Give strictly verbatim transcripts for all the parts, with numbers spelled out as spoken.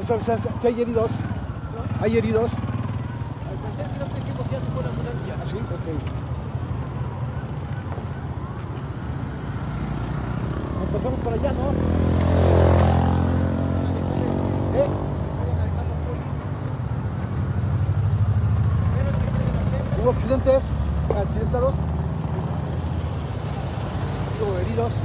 ¿Tú sabes si hay heridos? ¿Hay heridos? Al parecer creo que sí, porque ya se fue la ambulancia. ¿Ah, sí? Ok. Nos pasamos por allá, ¿no? ¿Eh? ¿Hubo accidentes? ¿Accidentados? ¿Hubo heridos?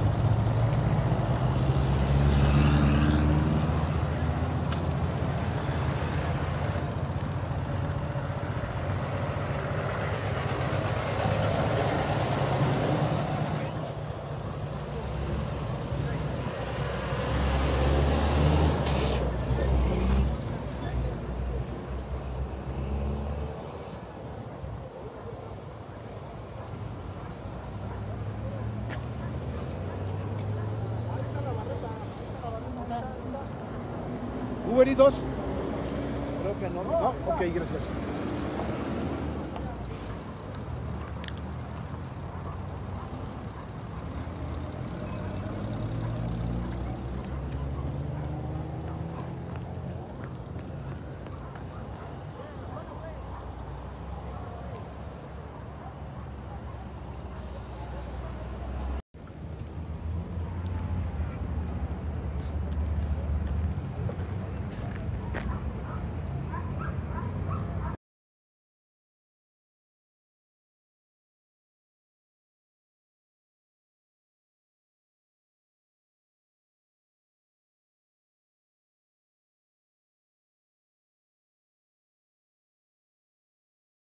¿Hubo heridos? Creo que no. No, ok, gracias.